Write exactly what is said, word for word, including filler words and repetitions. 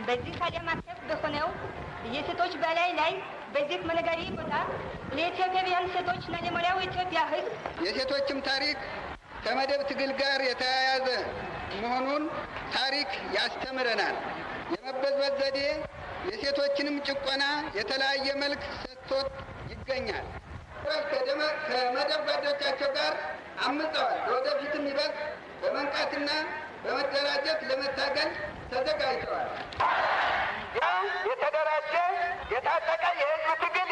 በዚህ ታዲያ ማሰብ በሆነው የሴቶች በላይ ላይ በዚህ መነጋሪ ቦታ ለኢትዮጵያውያን ሴቶችና ለሞላው ኢትዮጵያ ሕዝብ የሴቶችም ታሪክ ከመደብ ትግል ጋር የተያያዘ መሆኑን ታሪክ ያስተምረናል። የመበዝበዝ ዘዴ የሴቶችንም ጭቆና የተለያየ መልክ ሰጥቶት ይገኛል። ከመደብ ጓዶቻቸው ጋር አምፀዋል። ወደፊትም ይበልጥ በመንቃትና በመደራጀት ለመታገል ተዘጋጅተዋል። ያ የተደራጀ የታጠቀ የህዝብ ትግል